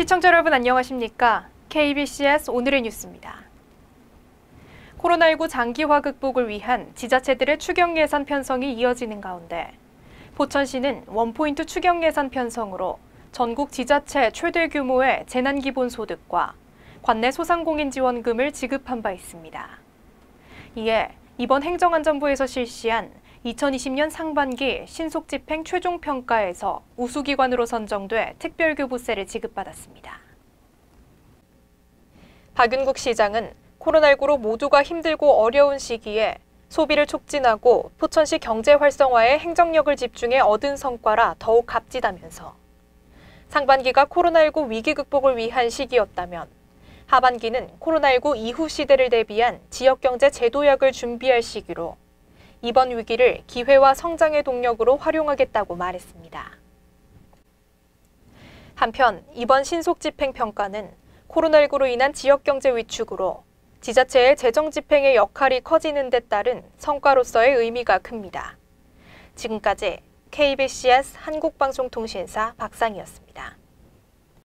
시청자 여러분 안녕하십니까? KBCS 오늘의 뉴스입니다. 코로나19 장기화 극복을 위한 지자체들의 추경 예산 편성이 이어지는 가운데 포천시는 원포인트 추경 예산 편성으로 전국 지자체 최대 규모의 재난기본소득과 관내 소상공인지원금을 지급한 바 있습니다. 이에 이번 행정안전부에서 실시한 2020년 상반기 신속집행 최종평가에서 우수기관으로 선정돼 특별교부세를 지급받았습니다. 박윤국 시장은 코로나19로 모두가 힘들고 어려운 시기에 소비를 촉진하고 포천시 경제 활성화에 행정력을 집중해 얻은 성과라 더욱 값지다면서 상반기가 코로나19 위기 극복을 위한 시기였다면 하반기는 코로나19 이후 시대를 대비한 지역경제 제도약을 준비할 시기로 이번 위기를 기회와 성장의 동력으로 활용하겠다고 말했습니다. 한편 이번 신속집행평가는 코로나19로 인한 지역경제 위축으로 지자체의 재정집행의 역할이 커지는 데 따른 성과로서의 의미가 큽니다. 지금까지 KBCS 한국방송통신사 박상희였습니다.